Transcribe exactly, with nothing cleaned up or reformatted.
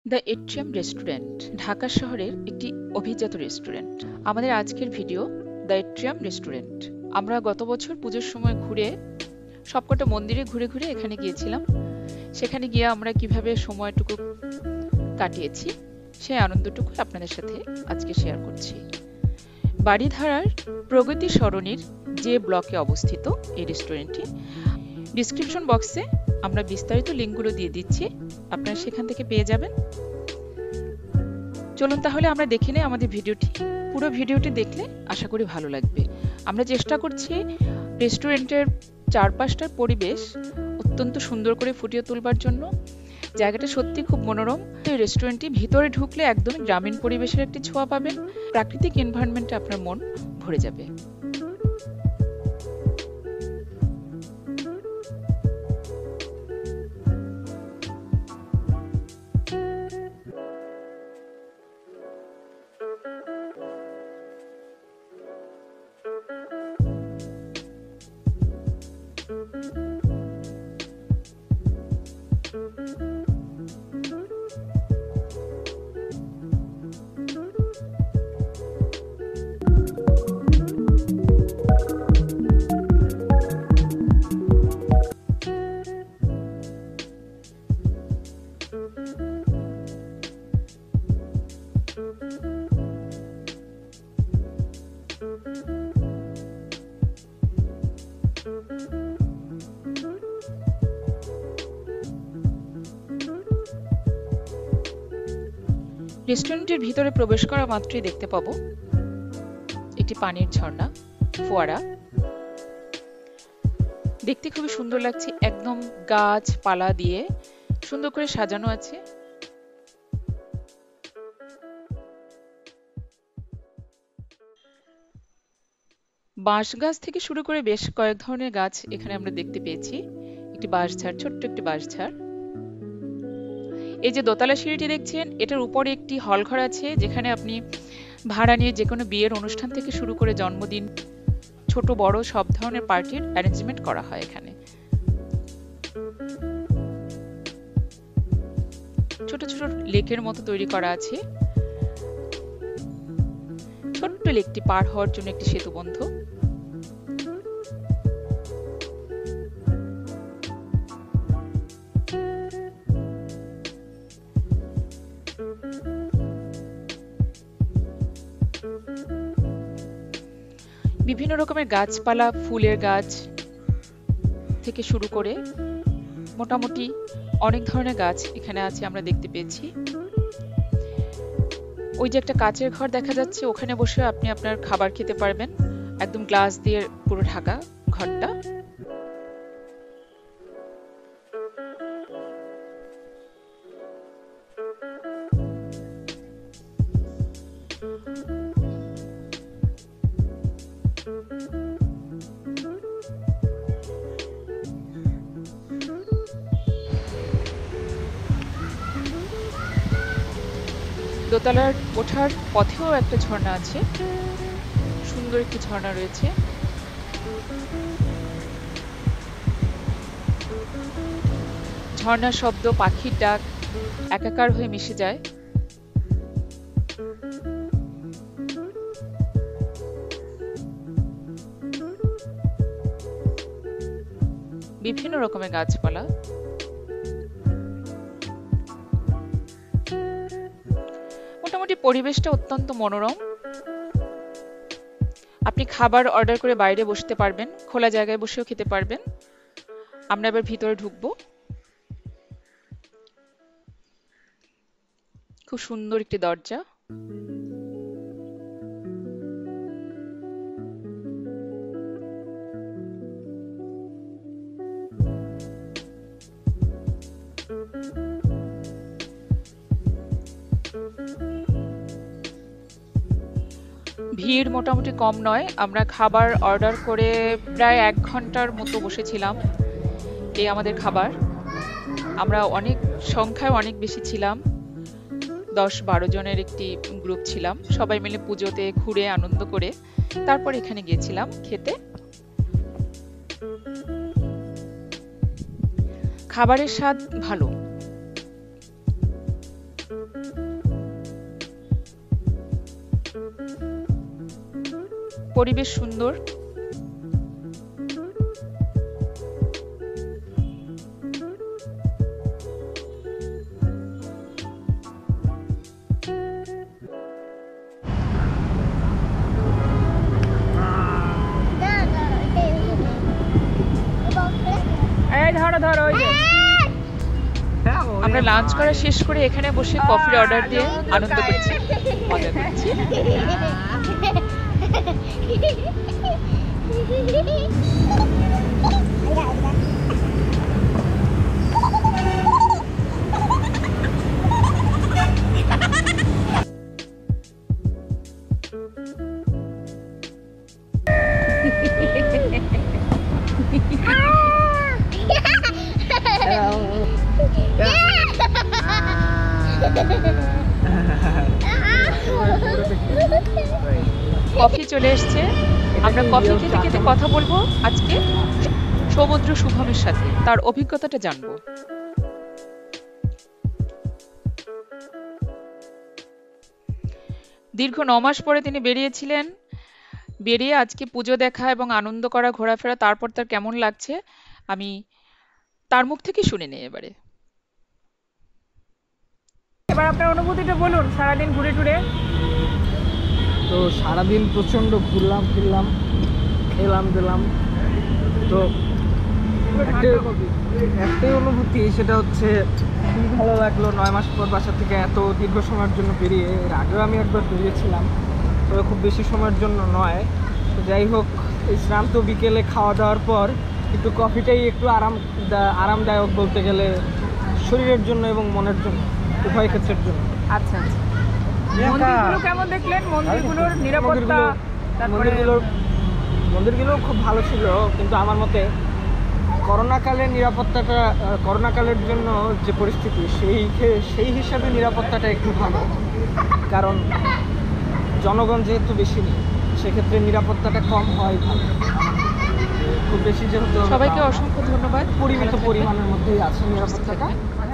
The atrium restaurant Dhaka শহরের একটি অভিজাত রেস্টুরেন্ট। আমাদের আজকের ভিডিও দ্য এট্রিয়াম রেস্টুরেন্ট। আমরা গত বছর পুজোর সময় ঘুরে সবকটা মন্দিরে ঘুরে ঘুরে এখানে গিয়েছিলাম। সেখানে গিয়ে আমরা কিভাবে সময়টুকু কাটিয়েছি সেই আনন্দটুকু আপনাদের সাথে আজকে শেয়ার করছি। বাড়িধারার প্রগতি সরণির যে ব্লকে অবস্থিত এই রেস্টুরেন্টটি, ডিসক্রিপশন বক্সে আমরা বিস্তারিত লিঙ্কগুলো দিয়ে দিচ্ছি, আপনারা সেখান থেকে পেয়ে যাবেন। চলুন তাহলে আমরা দেখে নিই আমাদের ভিডিওটি। পুরো ভিডিওটি দেখলে আশা করি ভালো লাগবে। আমরা চেষ্টা করছি রেস্টুরেন্টের চারপাশটার পরিবেশ অত্যন্ত সুন্দর করে ফুটিয়ে তুলবার জন্য। জায়গাটা সত্যি খুব মনোরম। এই রেস্টুরেন্টটি ভিতরে ঢুকলে একদমই গ্রামীণ পরিবেশের একটি ছোঁয়া পাবেন। প্রাকৃতিক এনভায়রনমেন্টে আপনার মন ভরে যাবে। রেস্টুরেন্টের ভিতরে প্রবেশ করা মাত্রই দেখতে পাবো একটি পানির ঝর্ণা, ফোয়ারা। দেখতে খুবই সুন্দর লাগছে, একদম গাছপালা দিয়ে সুন্দর করে সাজানো আছে। বাঁশ গাছ থেকে শুরু করে বেশ কয়েক ধরনের গাছ এখানে আমরা দেখতে পেয়েছি। একটি বাঁশঝাড়, ছোট্ট একটি বাঁশঝাড়। এই যে দোতলা সিঁড়িটি দেখছেন, এটার উপরে একটি হল ঘর আছে, যেখানে আপনি ভাড়া নিয়ে যে কোনো বিয়ের অনুষ্ঠান থেকে শুরু করে জন্মদিন, ছোট বড় সব ধরনের পার্টির অ্যারেঞ্জমেন্ট করা হয় এখানে। ছোট ছোট লেকের মতো তৈরি করা আছে। ছোট্ট লেকটি পার হওয়ার জন্য একটি সেতু বন্ধ। বিভিন্ন রকমের গাছপালা, ফুলের গাছ থেকে শুরু করে মোটামুটি অনেক ধরনের গাছ এখানে আছে আমরা দেখতে পেয়েছি। ওই যে একটা কাচের ঘর দেখা যাচ্ছে, ওখানে বসে আপনি আপনার খাবার খেতে পারবেন। একদম গ্লাস দিয়ে পুরো ঢাকা ঘরটা। দোতলার ওঠার পথেও একটা ঝর্ণা আছে, সুন্দর একটি ঝর্ণা রয়েছে। ঝর্ণার শব্দ, পাখির ডাক একাকার হয়ে মিশে যায়। বিভিন্ন রকমের গাছপালা। মোটামুটি পরিবেশটা অত্যন্ত মনোরম। আপনি খাবার অর্ডার করে বাইরে বসতে পারবেন, খোলা জায়গায় বসেও খেতে পারবেন। আমরা এবার ভিতরে ঢুকবো। খুব সুন্দর একটি দরজা। ভিড় মোটামুটি কম নয়। আমরা খাবার অর্ডার করে প্রায় এক ঘন্টার মতো বসেছিলাম। এই আমাদের খাবার। আমরা অনেক সংখ্যায় অনেক বেশি ছিলাম, দশ বারো জনের একটি গ্রুপ ছিলাম। সবাই মিলে পুজোতে ঘুরে আনন্দ করে তারপর এখানে গিয়েছিলাম খেতে। খাবারের স্বাদ ভালো। পরিবেশ সুন্দর। ধরো ধরো ওই যে আমরা লাঞ্চ করা শেষ করে এখানে বসে কফির অর্ডার দিয়ে আনন্দ করছি, মজা করছি। কফি চলে এসছে, আমরা কফি খেতে খেতে কথা বলবো আজকে সমুদ্র শুভমের সাথে, তার অভিজ্ঞতাটা জানবো। দীর্ঘ ন মাস পরে তিনি বেরিয়েছিলেন, বেরিয়ে আজকে পুজো দেখা এবং আনন্দ করা, ঘোরাফেরা, তারপর তার কেমন লাগছে আমি তার মুখ থেকে শুনে নেই এবারে। এবার আপনার অনুভূতিটা বলুন সারাদিন ঘুরে টুরে। তো সারাদিন প্রচণ্ড ঘুরলাম ফিরলাম, খেলাম দিলাম। তো একটাই অনুভূতি, সেটা হচ্ছে খুবই ভালো লাগলো নয় মাস পর বাসা থেকে এত দীর্ঘ সময়ের জন্য বেরিয়ে। এর আগেও আমি একবার বেরিয়েছিলাম, তবে খুব বেশি সময়ের জন্য নয়। তো যাই হোক, এই শ্রান্ত বিকেলে খাওয়া দাওয়ার পর একটু কফিটাই একটু আরাম আরামদায়ক বলতে গেলে, শরীরের জন্য এবং মনের জন্য, উভয় ক্ষেত্রের জন্য। আচ্ছা আচ্ছা, মন্দিরগুলো কেমন দেখলেন? মন্দিরগুলোর নিরাপত্তা, মন্দিরগুলোর মন্দিরগুলো খুব ভালো ছিল, কিন্তু আমার মতে করোনাকালের নিরাপত্তাটা, করোনাকালের জন্য যে পরিস্থিতি, সেই সেই হিসাবে নিরাপত্তাটা একটু ভালো। কারণ জনগণ যেহেতু বেশি নেই, সেক্ষেত্রে নিরাপত্তাটা কম হয় ভালো। খুব বেশি যেহেতু, সবাইকে অসংখ্য ধন্যবাদ। পরিমিত পরিমাণের মধ্যেই আছে নিরাপত্তাটা।